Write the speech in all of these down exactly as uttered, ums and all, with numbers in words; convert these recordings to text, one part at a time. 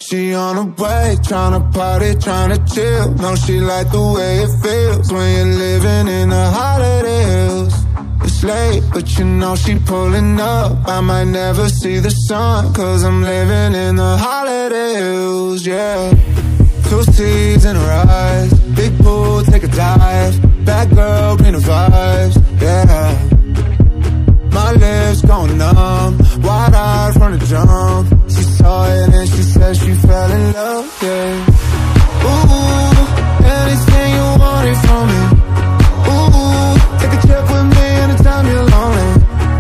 She on her way, tryna party, tryna chill. No, she like the way it feels when you're living in the holiday hills. It's late, but you know she pulling up. I might never see the sun, cause I'm living in the holiday hills, yeah. Two seeds in her eyes, big pool, take a dive. Bad girl, bring the vibes, yeah. My lips going numb, wide-eyed from the jump. She saw it and she said she fell in love, yeah. Ooh, anything you wanted from me. Ooh, take a trip with me anytime you're lonely.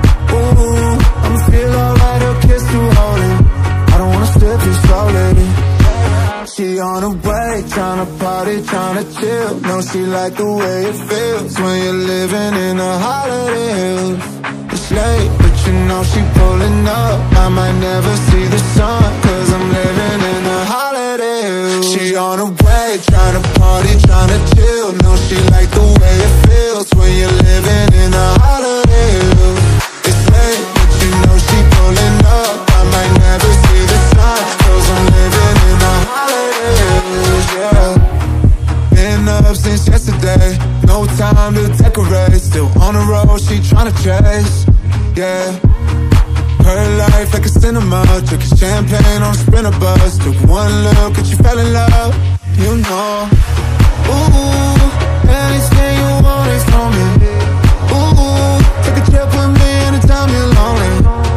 Ooh, I'ma feel alright, her kiss too holy. I don't wanna slip too slowly. She on her way, tryna party, tryna chill. No, she like the way it feels when you're living in the holiday hills. It's late, but you know she pulling up. I might never see the sun, cause I'm living in the holiday hills. She on her way, tryna party, tryna chill. No, she like the way it feels when you're living in the holiday hills. It's late, but you know she pulling up. I might never see the sun, cause I'm living in the holiday hills, yeah. Been up since yesterday, no time to decorate. Still on the road, she tryna chase, yeah. Her life like a cinema, drinking champagne on a sprinter bus. Took one look and she fell in love, you know. Ooh, anything you want is from me. Ooh, take a trip with me anytime you're lonely.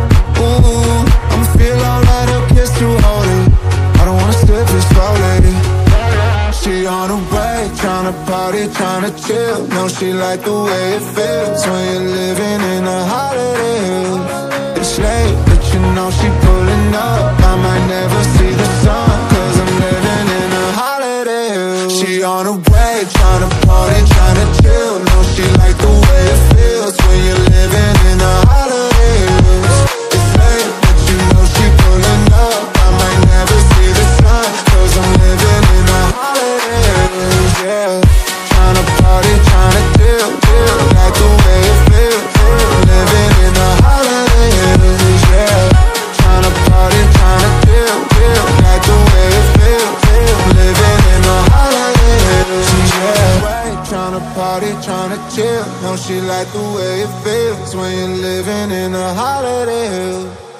Ooh, I'ma feel alright, her kiss too holy. I don't wanna slip too slowly. She on her way, tryna party, tryna chill. No, she like the way it feels when you're living in the holiday hills. It's late, but you know she pulling up. I might never see the sun, cause I'm living in the holiday hills. She on her way, tryna party, tryna chill. No, she like the way it feels when you're living in the holiday hills. It's late, but you know she pulling up. I might never see the sun, cause I'm living in the holiday hills, yeah. Tryna party, tryna chill, chill. Like the way it feels, living in the holiday hills, yeah. Tryna party, tryna chill, chill. Like the way it feels, living in the holiday hills, yeah. Tryna party, tryna chill. No, she like the way it feels when you're living in the holiday hills.